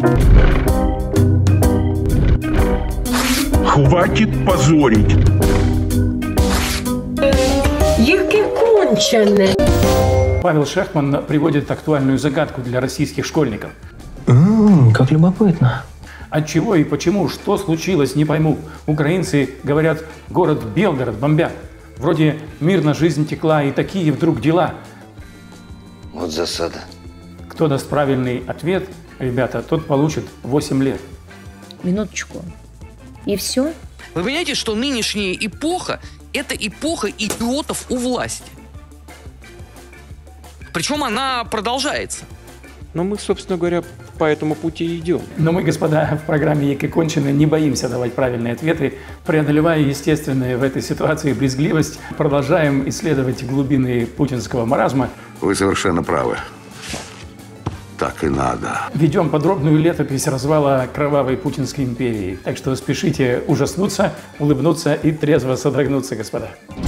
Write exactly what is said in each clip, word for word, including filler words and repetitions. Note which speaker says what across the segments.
Speaker 1: Хватит позорить.
Speaker 2: Яке кончене.
Speaker 3: Павел Шехман приводит актуальную загадку для российских школьников.
Speaker 4: Ммм, как любопытно.
Speaker 3: От чего и почему, что случилось, не пойму. Украинцы говорят, город Белгород бомбят. Вроде мирно жизнь текла, и такие вдруг дела.
Speaker 5: Вот засада.
Speaker 3: Кто даст правильный ответ, ребята, тот получит восемь лет.
Speaker 6: Минуточку. И все?
Speaker 7: Вы понимаете, что нынешняя эпоха – это эпоха идиотов у власти. Причем она продолжается.
Speaker 8: Но мы, собственно говоря, по этому пути и идем.
Speaker 3: Но мы, господа, в программе «Яке кончены» не боимся давать правильные ответы. Преодолевая естественную в этой ситуации брезгливость, продолжаем исследовать глубины путинского маразма.
Speaker 1: Вы совершенно правы. Так и надо.
Speaker 3: Ведем подробную летопись развала кровавой путинской империи. Так что спешите ужаснуться, улыбнуться и трезво содрогнуться, господа.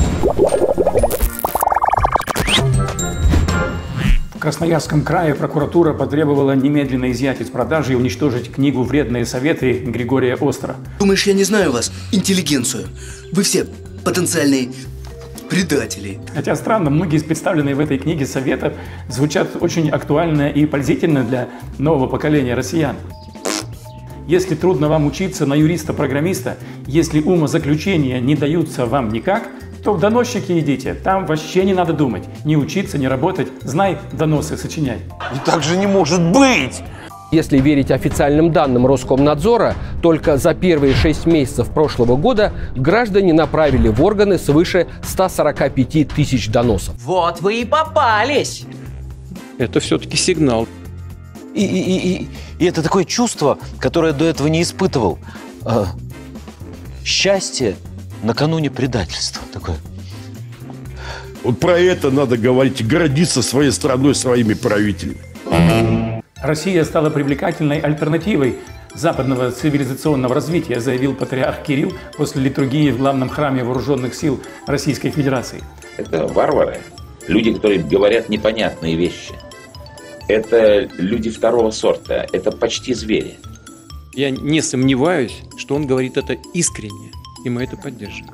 Speaker 3: В Красноярском крае прокуратура потребовала немедленно изъять из продажи и уничтожить книгу «Вредные советы» Григория Остра.
Speaker 9: Думаешь, я не знаю вас, интеллигенцию? Вы все потенциальные предатели.
Speaker 3: Хотя странно, многие из представленных в этой книге советов звучат очень актуально и пользительно для нового поколения россиян. Если трудно вам учиться на юриста-программиста, если умозаключения не даются вам никак, то в доносчики идите. Там вообще не надо думать. Не учиться, не работать. Знай, доносы сочиняй.
Speaker 5: И так же не может быть!
Speaker 10: Если верить официальным данным Роскомнадзора, только за первые шесть месяцев прошлого года граждане направили в органы свыше ста сорока пяти тысяч доносов.
Speaker 11: Вот вы и попались!
Speaker 8: Это все-таки сигнал.
Speaker 5: И, и, и, и, и это такое чувство, которое до этого не испытывал. А, счастье накануне предательства. Такое.
Speaker 1: Вот про это надо говорить и гордиться своей страной, своими правителями.
Speaker 3: Россия стала привлекательной альтернативой западного цивилизационного развития, заявил патриарх Кирилл после литургии в главном храме вооруженных сил Российской Федерации.
Speaker 12: Это варвары, люди, которые говорят непонятные вещи. Это люди второго сорта, это почти звери.
Speaker 8: Я не сомневаюсь, что он говорит это искренне, и мы это поддерживаем.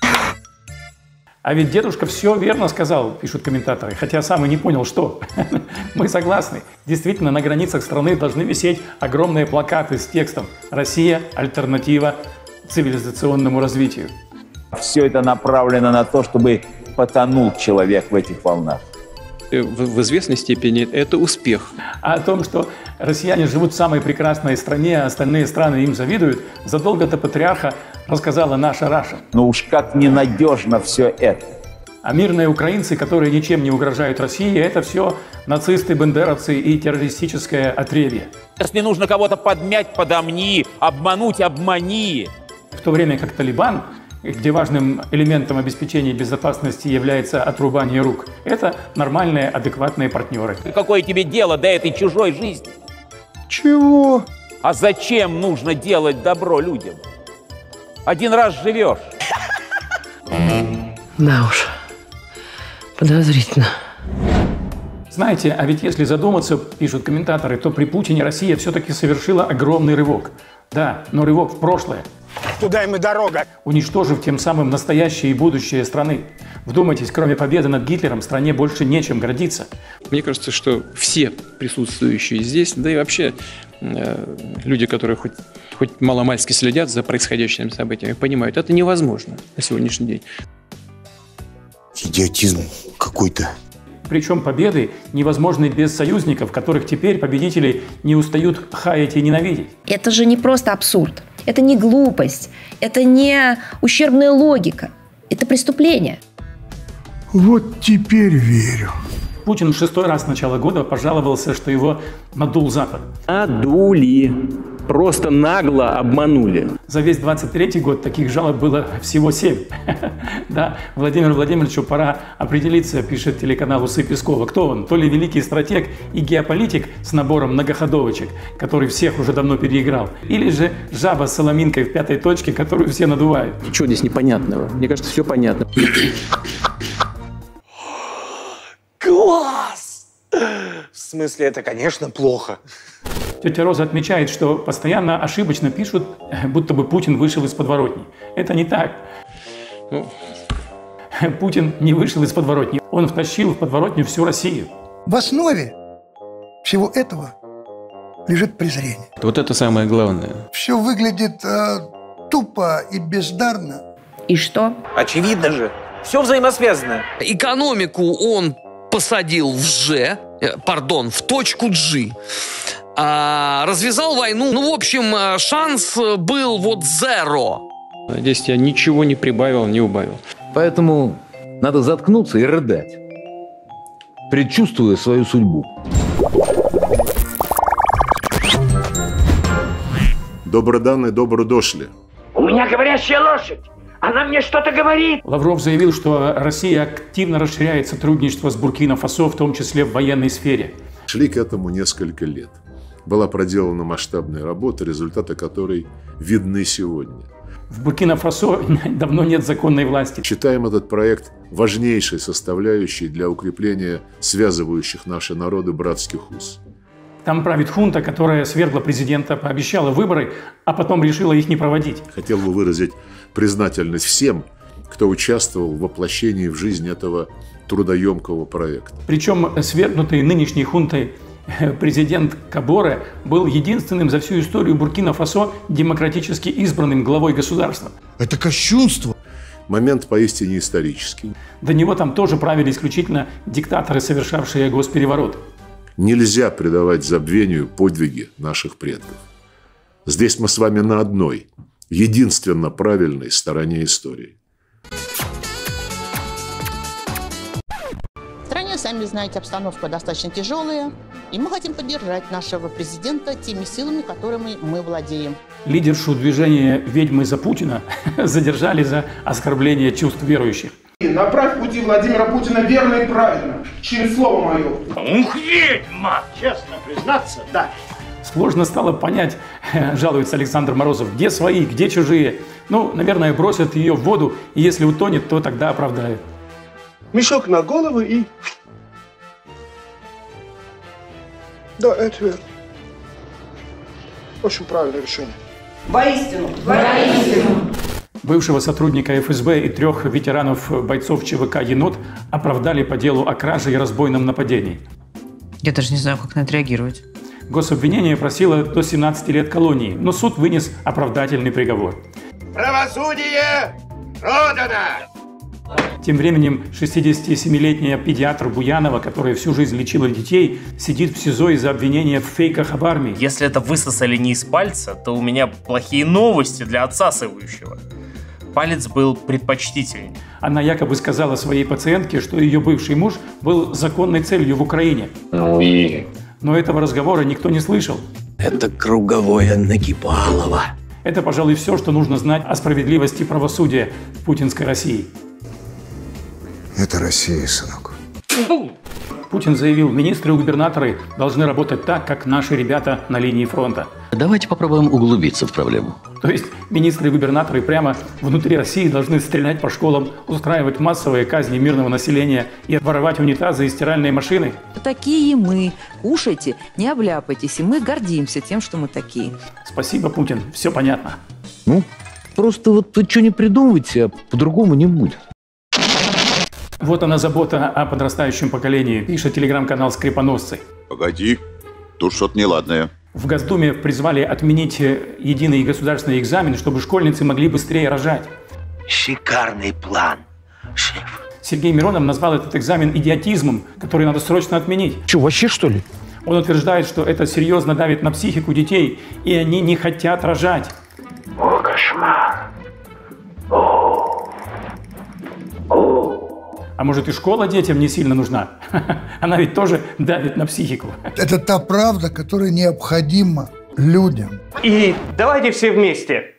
Speaker 3: А ведь дедушка все верно сказал, пишут комментаторы, хотя сам и не понял, что. Мы согласны. Действительно, на границах страны должны висеть огромные плакаты с текстом «Россия – альтернатива цивилизационному развитию».
Speaker 13: Все это направлено на то, чтобы потонул человек в этих волнах.
Speaker 8: В, в известной степени это успех.
Speaker 3: А о том, что россияне живут в самой прекрасной стране, а остальные страны им завидуют, задолго до патриарха рассказала наша Раша.
Speaker 13: Ну уж как ненадежно все это.
Speaker 3: А мирные украинцы, которые ничем не угрожают России, это все нацисты, бандеровцы и террористическое отребье.
Speaker 13: Если нужно кого-то подмять, подомни, обмануть, обмани.
Speaker 3: В то время как Талибан, где важным элементом обеспечения безопасности является отрубание рук, это нормальные, адекватные партнеры.
Speaker 13: Какое тебе дело до этой чужой жизни?
Speaker 1: Чего?
Speaker 13: А зачем нужно делать добро людям? Один раз живешь.
Speaker 2: Да уж, подозрительно.
Speaker 3: Знаете, а ведь если задуматься, пишут комментаторы, то при Путине Россия все-таки совершила огромный рывок. Да, но рывок в прошлое.
Speaker 14: Туда им и дорога.
Speaker 3: Уничтожив тем самым настоящее и будущее страны. Вдумайтесь, кроме победы над Гитлером, стране больше нечем гордиться.
Speaker 8: Мне кажется, что все присутствующие здесь, да и вообще э, люди, которые хоть, хоть маломальски следят за происходящими событиями, понимают, это невозможно на сегодняшний день.
Speaker 1: Идиотизм какой-то.
Speaker 3: Причем победы невозможны без союзников, которых теперь победители не устают хаять и ненавидеть.
Speaker 6: Это же не просто абсурд. Это не глупость. Это не ущербная логика. Это преступление.
Speaker 1: Вот теперь верю.
Speaker 3: Путин в шестой раз с начала года пожаловался, что его надул Запад.
Speaker 4: Надули. Просто нагло обманули.
Speaker 3: За весь двадцать третий год таких жалоб было всего семь. Да, Владимиру Владимировичу пора определиться, пишет телеканал «Усы Пескова». Кто он? То ли великий стратег и геополитик с набором многоходовочек, который всех уже давно переиграл, или же жаба с соломинкой в пятой точке, которую все надувают.
Speaker 4: Ничего здесь непонятного. Мне кажется, все понятно.
Speaker 14: Класс! В смысле, это, конечно, плохо.
Speaker 3: Тетя Роза отмечает, что постоянно ошибочно пишут, будто бы Путин вышел из подворотни. Это не так.
Speaker 8: Ну...
Speaker 3: Путин не вышел из подворотни. Он втащил в подворотню всю Россию.
Speaker 14: В основе всего этого лежит презрение.
Speaker 8: Вот это самое главное.
Speaker 14: Все выглядит э, тупо и бездарно.
Speaker 6: И что?
Speaker 11: Очевидно же. Все взаимосвязано.
Speaker 7: Экономику он посадил в Ж, э, пардон, в точку G. А, развязал войну. Ну, в общем, шанс был вот zero.
Speaker 8: Здесь я ничего не прибавил, не убавил.
Speaker 5: Поэтому надо заткнуться и рыдать, предчувствуя свою судьбу.
Speaker 15: Доброданные добро дошли.
Speaker 11: У меня говорящая лошадь. Она мне что-то говорит.
Speaker 3: Лавров заявил, что Россия активно расширяет сотрудничество с Буркина-Фасо, в том числе в военной сфере.
Speaker 15: Шли к этому несколько лет. Была проделана масштабная работа, результаты которой видны сегодня.
Speaker 3: В Буркина-Фасо давно нет законной власти.
Speaker 15: Считаем этот проект важнейшей составляющей для укрепления связывающих наши народы братских уз.
Speaker 3: Там правит хунта, которая свергла президента, пообещала выборы, а потом решила их не проводить.
Speaker 15: Хотел бы выразить признательность всем, кто участвовал в воплощении в жизнь этого трудоемкого проекта.
Speaker 3: Причем свергнутый нынешней хунтой президент Каборе был единственным за всю историю Буркина-Фасо демократически избранным главой государства.
Speaker 14: Это кощунство.
Speaker 15: Момент поистине исторический.
Speaker 3: До него там тоже правили исключительно диктаторы, совершавшие госпереворот.
Speaker 15: Нельзя предавать забвению подвиги наших предков. Здесь мы с вами на одной, единственно правильной стороне истории.
Speaker 16: В стране, сами знаете, обстановка достаточно тяжелая, и мы хотим поддержать нашего президента теми силами, которыми мы владеем.
Speaker 3: Лидершу движения «Ведьмы за Путина» задержали за оскорбление чувств верующих.
Speaker 17: Направь пути Владимира Путина верно и правильно, через слово мое.
Speaker 18: Ух, ведьма! Честно признаться, да.
Speaker 3: Сложно стало понять, жалуется Александр Морозов, где свои, где чужие. Ну, наверное, бросят ее в воду, и если утонет, то тогда оправдают.
Speaker 17: Мешок на голову и... Да, это верно. Очень правильное решение.
Speaker 16: Воистину, воистину.
Speaker 3: Бывшего сотрудника эф эс бэ и трех ветеранов бойцов че вэ ка «Енот» оправдали по делу о краже и разбойном нападении.
Speaker 19: Я даже не знаю, как на это реагировать.
Speaker 3: Гособвинение просило до семнадцати лет колонии, но суд вынес оправдательный приговор.
Speaker 18: Правосудие продано!
Speaker 3: Тем временем шестидесятисемилетняя педиатр Буянова, которая всю жизнь лечила детей, сидит в СИЗО из-за обвинения в фейках об армии.
Speaker 20: Если это высосали не из пальца, то у меня плохие новости для отсасывающего. Палец был предпочтительнее.
Speaker 3: Она якобы сказала своей пациентке, что ее бывший муж был законной целью в Украине.
Speaker 18: Ну и...
Speaker 3: Но этого разговора никто не слышал.
Speaker 18: Это круговое Нагибалово.
Speaker 3: Это, пожалуй, все, что нужно знать о справедливости правосудия в путинской России.
Speaker 14: Это Россия, сынок.
Speaker 3: Путин заявил, министры и губернаторы должны работать так, как наши ребята на линии фронта.
Speaker 21: Давайте попробуем углубиться в проблему.
Speaker 3: То есть министры и губернаторы прямо внутри России должны стрелять по школам, устраивать массовые казни мирного населения и воровать унитазы и стиральные машины?
Speaker 22: Такие мы. Кушайте, не обляпайтесь, и мы гордимся тем, что мы такие.
Speaker 3: Спасибо, Путин, все понятно.
Speaker 5: Ну, просто вот вы что не придумывайте, а по-другому не будет.
Speaker 3: Вот она забота о подрастающем поколении, пишет телеграм-канал «Скрипоносцы».
Speaker 23: Погоди, тут что-то неладное.
Speaker 3: В Госдуме призвали отменить единый государственный экзамен, чтобы школьницы могли быстрее рожать.
Speaker 18: Шикарный план, шеф.
Speaker 3: Сергей Миронов назвал этот экзамен идиотизмом, который надо срочно отменить.
Speaker 10: Че, вообще что ли?
Speaker 3: Он утверждает, что это серьезно давит на психику детей, и они не хотят рожать.
Speaker 18: О, кошмар. О. О.
Speaker 3: А может, и школа детям не сильно нужна? Она ведь тоже давит на психику.
Speaker 14: Это та правда, которая необходима людям.
Speaker 11: И давайте все вместе.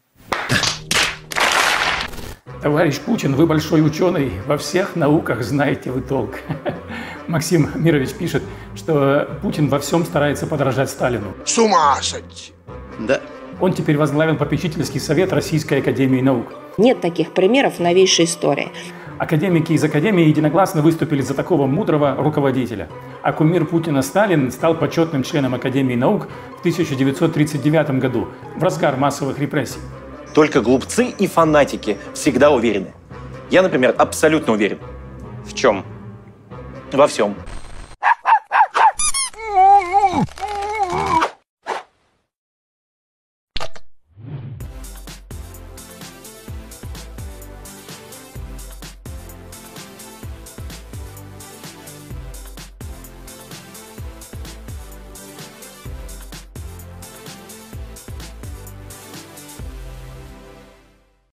Speaker 3: Товарищ Путин, вы большой ученый, во всех науках знаете вы толк. Максим Мирович пишет, что Путин во всем старается подражать Сталину.
Speaker 14: С ума сойти!
Speaker 3: Да. Он теперь возглавил попечительский совет Российской академии наук.
Speaker 6: Нет таких примеров в новейшей истории.
Speaker 3: Академики из Академии единогласно выступили за такого мудрого руководителя. А кумир Путина Сталин стал почетным членом Академии наук в тысяча девятьсот тридцать девятом году, в разгар массовых репрессий.
Speaker 9: Только глупцы и фанатики всегда уверены. Я, например, абсолютно уверен. В чем? Во всем.